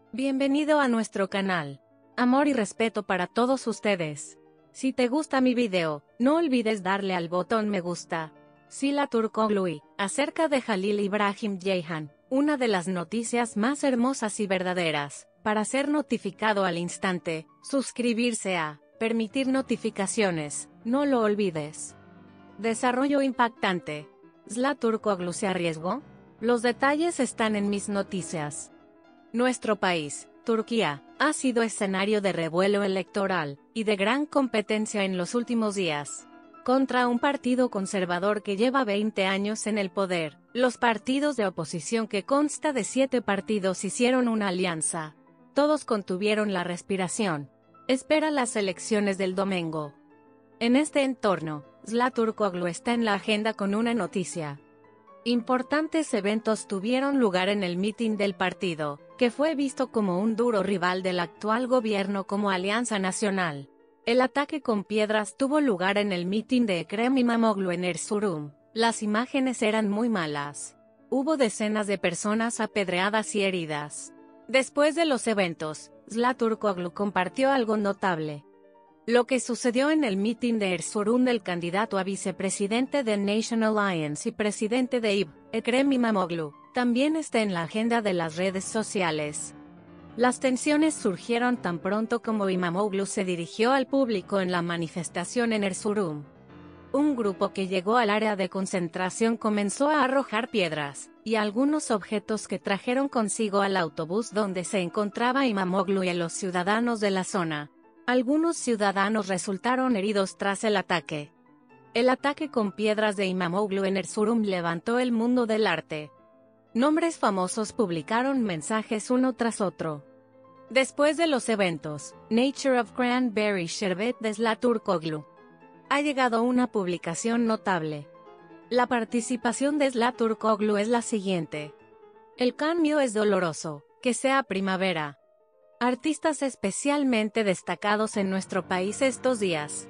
Bienvenido a nuestro canal. Amor y respeto para todos ustedes. Si te gusta mi video, no olvides darle al botón me gusta. Sıla Türkoğlu, acerca de Halil İbrahim Ceyhan, una de las noticias más hermosas y verdaderas. Para ser notificado al instante, suscribirse a, permitir notificaciones, no lo olvides. Desarrollo impactante. Sıla Türkoğlu se arriesgó. Los detalles están en mis noticias. Nuestro país, Turquía, ha sido escenario de revuelo electoral y de gran competencia en los últimos días. Contra un partido conservador que lleva 20 años en el poder, los partidos de oposición, que consta de 7 partidos, hicieron una alianza. Todos contuvieron la respiración. Espera las elecciones del domingo. En este entorno, Sıla Türkoğlu está en la agenda con una noticia. Importantes eventos tuvieron lugar en el mitin del partido, que fue visto como un duro rival del actual gobierno como Alianza Nacional. El ataque con piedras tuvo lugar en el mitin de Ekrem İmamoğlu en Erzurum. Las imágenes eran muy malas. Hubo decenas de personas apedreadas y heridas. Después de los eventos, Sıla Türkoğlu compartió algo notable. Lo que sucedió en el mitin de Erzurum del candidato a vicepresidente de National Alliance y presidente de İP, Ekrem İmamoğlu, también está en la agenda de las redes sociales. Las tensiones surgieron tan pronto como İmamoğlu se dirigió al público en la manifestación en Erzurum. Un grupo que llegó al área de concentración comenzó a arrojar piedras y algunos objetos que trajeron consigo al autobús donde se encontraba İmamoğlu y a los ciudadanos de la zona. Algunos ciudadanos resultaron heridos tras el ataque. El ataque con piedras de İmamoğlu en Erzurum levantó el mundo del arte. Nombres famosos publicaron mensajes uno tras otro. Después de los eventos, Nature of Cranberry Sherbet de Sıla Türkoğlu. Ha llegado una publicación notable. La participación de Sıla Türkoğlu es la siguiente. El cambio es doloroso, que sea primavera. Artistas especialmente destacados en nuestro país estos días.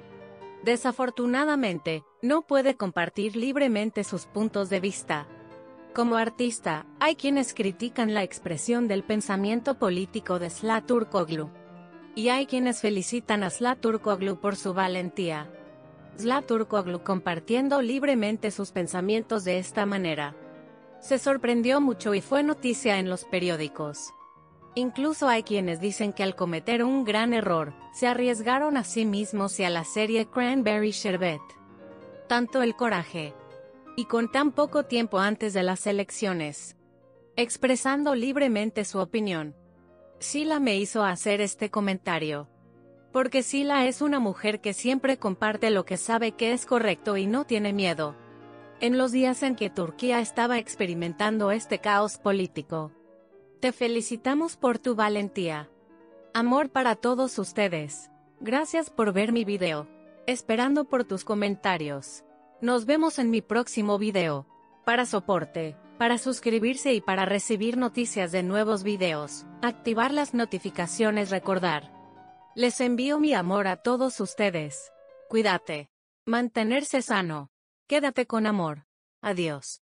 Desafortunadamente, no puede compartir libremente sus puntos de vista. Como artista, hay quienes critican la expresión del pensamiento político de Sıla Türkoğlu. Y hay quienes felicitan a Sıla Türkoğlu por su valentía. Sıla Türkoğlu compartiendo libremente sus pensamientos de esta manera. Se sorprendió mucho y fue noticia en los periódicos. Incluso hay quienes dicen que al cometer un gran error, se arriesgaron a sí mismos y a la serie Cranberry Sherbet. Tanto el coraje. Y con tan poco tiempo antes de las elecciones. Expresando libremente su opinión. Sıla me hizo hacer este comentario. Porque Sıla es una mujer que siempre comparte lo que sabe que es correcto y no tiene miedo. En los días en que Turquía estaba experimentando este caos político. Te felicitamos por tu valentía. Amor para todos ustedes. Gracias por ver mi video. Esperando por tus comentarios. Nos vemos en mi próximo video. Para soporte, para suscribirse y para recibir noticias de nuevos videos, activar las notificaciones, recordar. Les envío mi amor a todos ustedes. Cuídate. Mantenerse sano. Quédate con amor. Adiós.